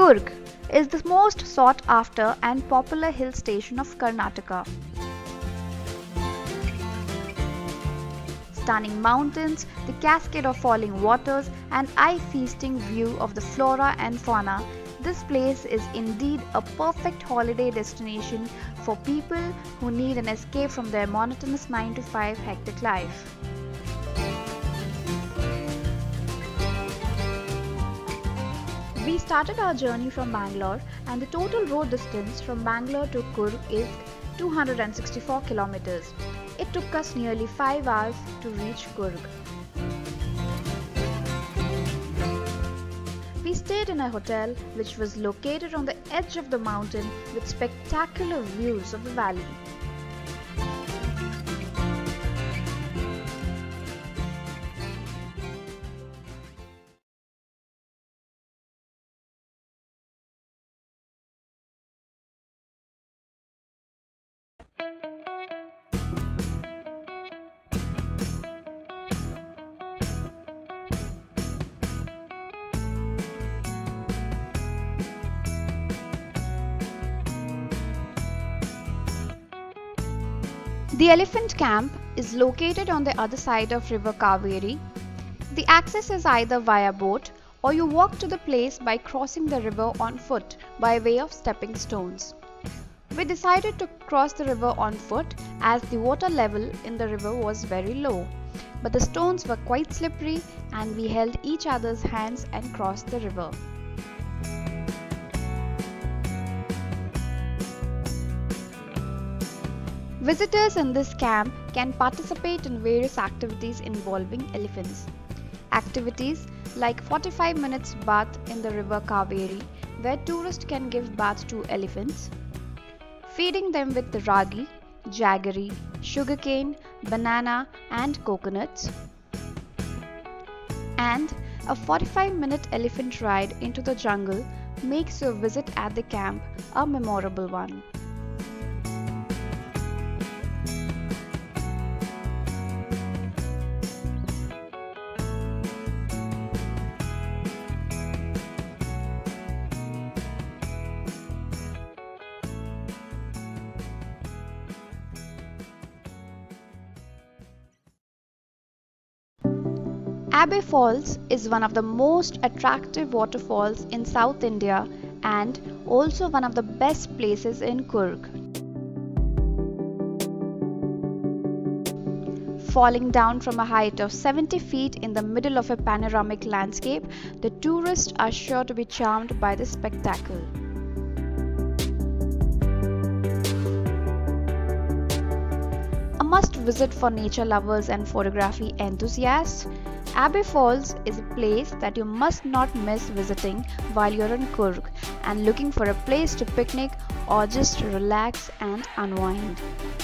Coorg is the most sought after and popular hill station of Karnataka. Stunning mountains, the cascade of falling waters, and eye-feasting view of the flora and fauna, this place is indeed a perfect holiday destination for people who need an escape from their monotonous 9 to 5 hectic life. We started our journey from Bangalore, and the total road distance from Bangalore to Coorg is 264 kilometers. It took us nearly 5 hours to reach Coorg. We stayed in a hotel which was located on the edge of the mountain with spectacular views of the valley. The elephant camp is located on the other side of River Kaveri. The access is either via boat or you walk to the place by crossing the river on foot by way of stepping stones. We decided to cross the river on foot as the water level in the river was very low, but the stones were quite slippery and we held each other's hands and crossed the river. Visitors in this camp can participate in various activities involving elephants. Activities like 45 minutes bath in the river Kaveri, where tourists can give bath to elephants, feeding them with the ragi, jaggery, sugarcane, banana and coconuts, and a 45-minute elephant ride into the jungle makes your visit at the camp a memorable one. Abbey Falls is one of the most attractive waterfalls in South India and also one of the best places in Coorg. Falling down from a height of 70 feet in the middle of a panoramic landscape, the tourists are sure to be charmed by this spectacle. A must visit for nature lovers and photography enthusiasts, Abbey Falls is a place that you must not miss visiting while you're in Coorg and looking for a place to picnic or just relax and unwind.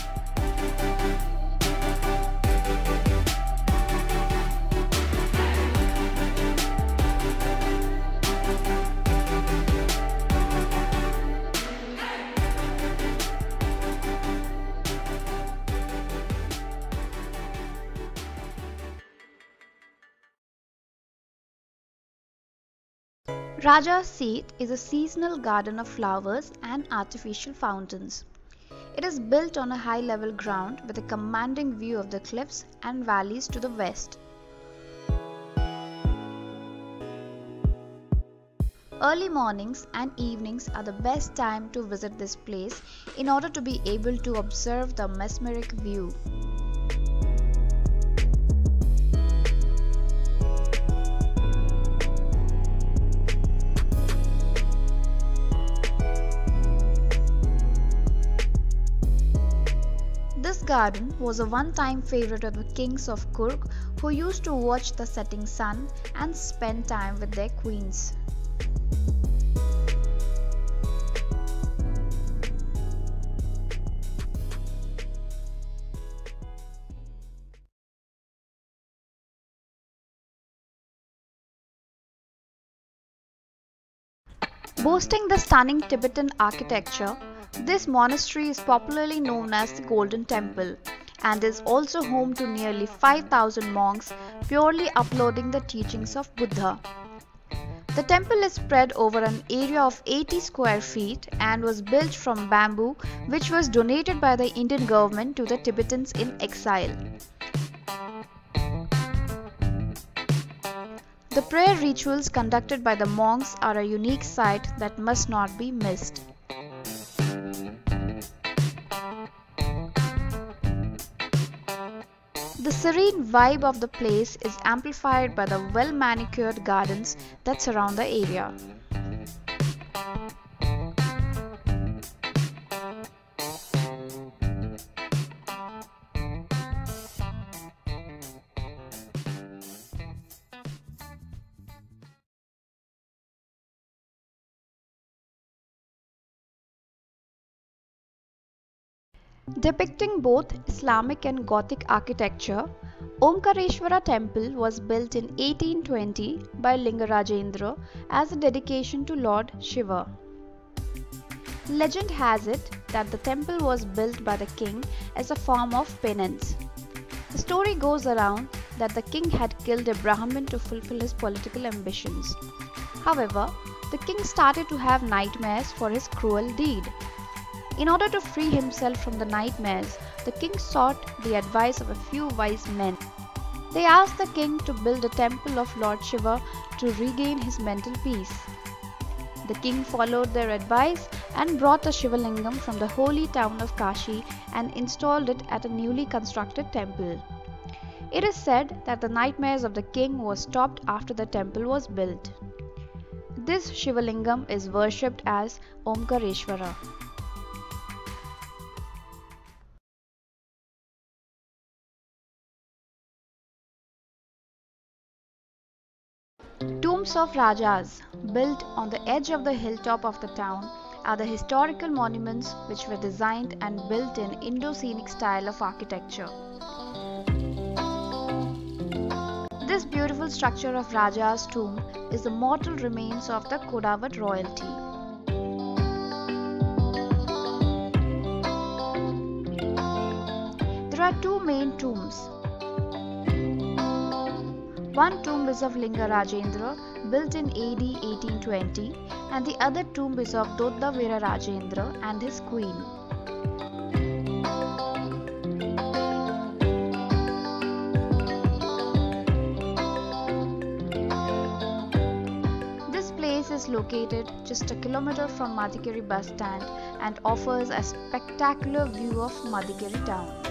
Raja's Seat is a seasonal garden of flowers and artificial fountains. It is built on a high level ground with a commanding view of the cliffs and valleys to the west. Early mornings and evenings are the best time to visit this place in order to be able to observe the mesmeric view. This garden was a one-time favorite of the kings of Coorg who used to watch the setting sun and spend time with their queens. Boasting the stunning Tibetan architecture, this monastery is popularly known as the Golden Temple and is also home to nearly 5,000 monks purely uploading the teachings of Buddha. The temple is spread over an area of 80 square feet and was built from bamboo, which was donated by the Indian government to the Tibetans in exile. The prayer rituals conducted by the monks are a unique sight that must not be missed. The serene vibe of the place is amplified by the well-manicured gardens that surround the area. Depicting both Islamic and Gothic architecture, Omkareshwara temple was built in 1820 by Lingarajendra as a dedication to Lord Shiva. Legend has it that the temple was built by the king as a form of penance. The story goes around that the king had killed a Brahmin to fulfill his political ambitions. However, the king started to have nightmares for his cruel deed. In order to free himself from the nightmares, the king sought the advice of a few wise men. They asked the king to build a temple of Lord Shiva to regain his mental peace. The king followed their advice and brought a Shiva Lingam from the holy town of Kashi and installed it at a newly constructed temple. It is said that the nightmares of the king were stopped after the temple was built. This Shiva Lingam is worshipped as Omkareshwara. Tombs of Rajas, built on the edge of the hilltop of the town, are the historical monuments which were designed and built in Indo-Scenic style of architecture. This beautiful structure of Raja's tomb is the mortal remains of the Kodawat royalty. There are two main tombs. One tomb is of Lingarajendra, built in AD 1820, and the other tomb is of Dodda Veera Rajendra and his queen. This place is located just a kilometer from Madikeri bus stand and offers a spectacular view of Madikeri town.